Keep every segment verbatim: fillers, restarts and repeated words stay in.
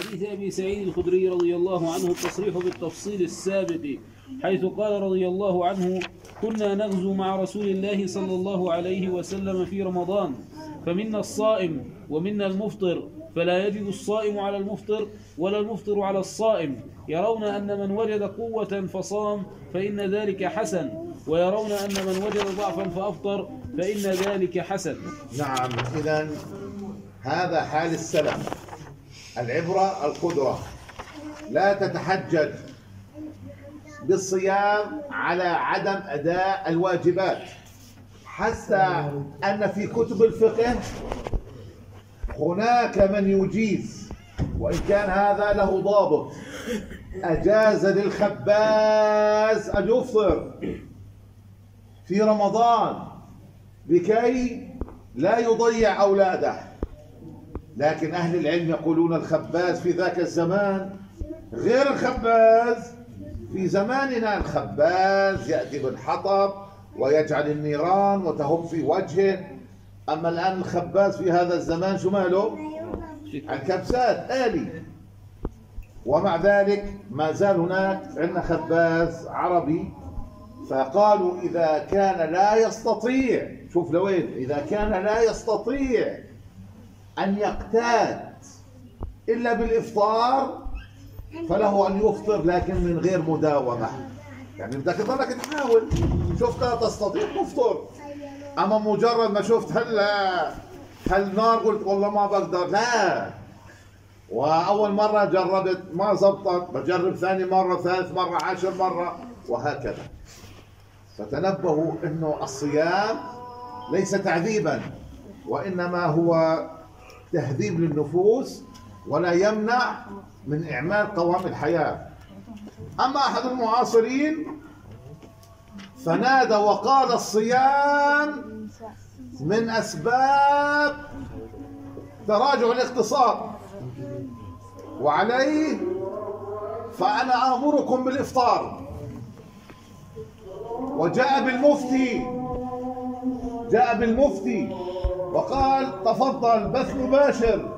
حديث أبي سعيد الخدري رضي الله عنه التصريح بالتفصيل السابق، حيث قال رضي الله عنه: كنا نغزو مع رسول الله صلى الله عليه وسلم في رمضان، فمنا الصائم ومنا المفطر، فلا يجد الصائم على المفطر ولا المفطر على الصائم، يرون أن من وجد قوة فصام فإن ذلك حسن، ويرون أن من وجد ضعفا فأفطر فإن ذلك حسن. نعم، إذن هذا حال السلف. العبرة القدرة، لا تتحجج بالصيام على عدم أداء الواجبات، حتى أن في كتب الفقه هناك من يجيز، وإن كان هذا له ضابط، أجاز للخباز أن يفطر في رمضان لكي لا يضيع أولاده. لكن أهل العلم يقولون الخباز في ذاك الزمان غير الخباز في زماننا. الخباز يأتي بالحطب ويجعل النيران وتهب في وجهه، أما الآن الخباز في هذا الزمان شو ماله؟ الكبسات آلي. ومع ذلك ما زال هناك عندنا خباز عربي، فقالوا إذا كان لا يستطيع، شوف لوين، إذا كان لا يستطيع أن يقتات إلا بالإفطار فله أن يفطر، لكن من غير مداومة. يعني بدك تضلك تحاول، شفت لا تستطيع تفطر، أما مجرد ما شفت هل هل نار قلت والله ما بقدر، لا. وأول مرة جربت ما زبطت، بجرب ثاني مرة، ثالث مرة، عشر مرة، وهكذا. فتنبهوا إنه الصيام ليس تعذيبا، وإنما هو تهذيب للنفوس، ولا يمنع من إعمال قوام الحياة. أما أحد المعاصرين فنادى وقال الصيام من أسباب تراجع الاقتصاد، وعليه فأنا آمركم بالإفطار. وجاء بالمفتي جاء بالمفتي وقال تفضل بث مباشر.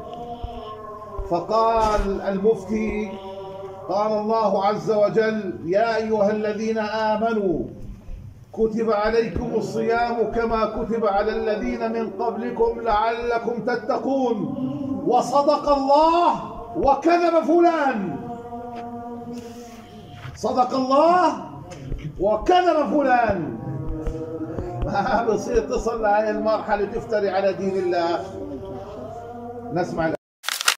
فقال المفتي: قال الله عز وجل: يا أيها الذين آمنوا كتب عليكم الصيام كما كتب على الذين من قبلكم لعلكم تتقون. وصدق الله وكذب فلان. صدق الله وكذب فلان. ما بصير تصل لهذه المرحلة تفتري على دين الله. نسمع